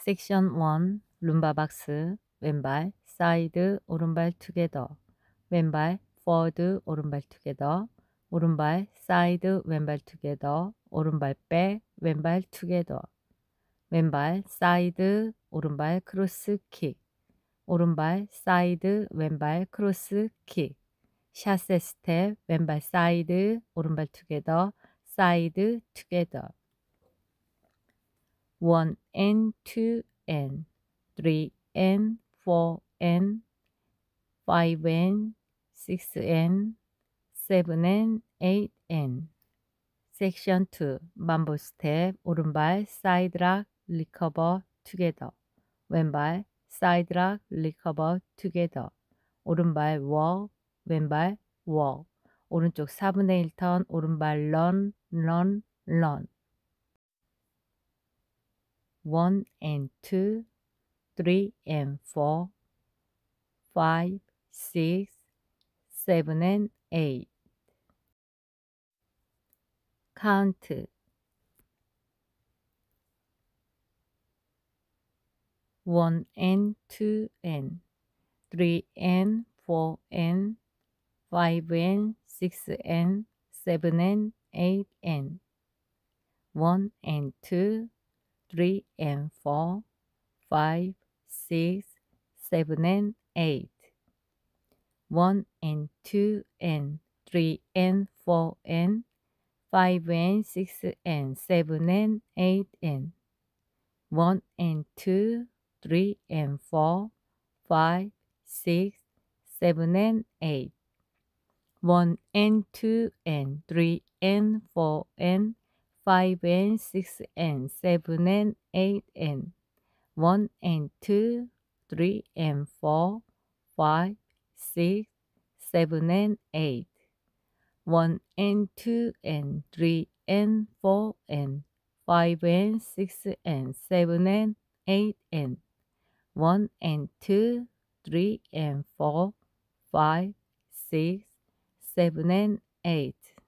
섹션 1 룸바 박스 왼발 사이드 오른발 투게더 왼발 포워드 오른발 투게더 오른발 사이드 왼발 투게더 오른발 백 왼발 투게더 왼발 사이드 오른발 크로스 킥 오른발 사이드 왼발 크로스 킥 샷세 스텝 왼발 사이드 오른발 투게더 사이드 투게더 1 and 2 and 3 and 4 and 5 and 6 and 7 and 8 and 섹션 2 mambo 스텝 오른발 사이드 락 리커버 투게더 왼발 사이드 락 리커버 투게더 오른발 워 왼발 워 오른쪽 4분의 1턴 오른발 런 1 and 2 3 and 4 5 6 7 and 8 count 1 and 2 and 3 and 4 and 5 and 6 and 7 and 8 and 1 and 2 3 and 4 5 6 7 and 8 1 and 2 and 3 and 4 and 5 and 6 and 7 and 8 and 1 and 2 3 and 4 5 6 7 and 8 1 and 2 and 3 and 4 and 5 and 6 and 7 and 8 and 1 and 2 3 and 4 5 6 7 and 8 1 and 2 and 3 and 4 and 5 and 6 and 7 and 8 and 1 and 2 3 and 4 5 6 7 and 8